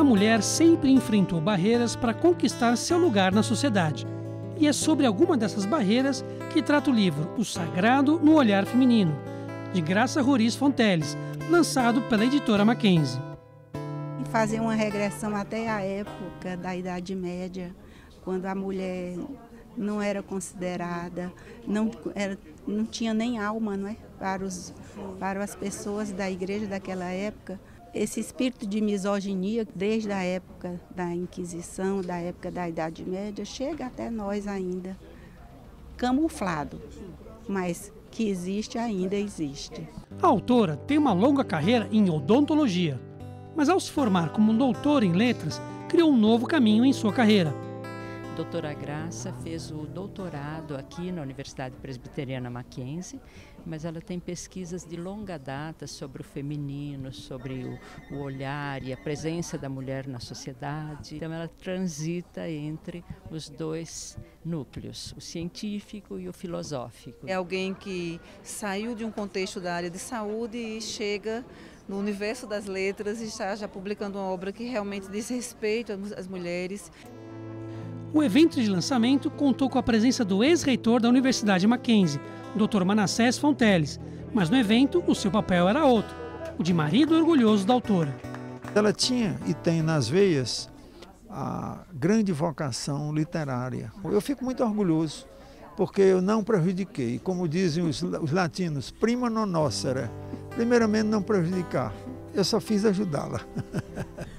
a mulher sempre enfrentou barreiras para conquistar seu lugar na sociedade. E é sobre alguma dessas barreiras que trata o livro O Sagrado no Olhar Feminino, de Graça Roriz Fonteles, lançado pela editora Mackenzie. E fazer uma regressão até a época da Idade Média, quando a mulher não era considerada, não tinha nem alma, não é? Para as pessoas da igreja daquela época. Esse espírito de misoginia, desde a época da Inquisição, da época da Idade Média, chega até nós ainda, camuflado, mas que existe, ainda existe. A autora tem uma longa carreira em odontologia, mas ao se formar como doutora em letras, criou um novo caminho em sua carreira. Doutora Graça fez o doutorado aqui na Universidade Presbiteriana Mackenzie, mas ela tem pesquisas de longa data sobre o feminino, sobre o olhar e a presença da mulher na sociedade. Então ela transita entre os dois núcleos, o científico e o filosófico. É alguém que saiu de um contexto da área de saúde e chega no universo das letras e está já publicando uma obra que realmente diz respeito às mulheres. O evento de lançamento contou com a presença do ex-reitor da Universidade Mackenzie, Dr. Manassés Fonteles, mas no evento o seu papel era outro, o de marido orgulhoso da autora. Ela tinha e tem nas veias a grande vocação literária. Eu fico muito orgulhoso, porque eu não prejudiquei, como dizem os latinos, prima non nocere, primeiramente não prejudicar, eu só fiz ajudá-la.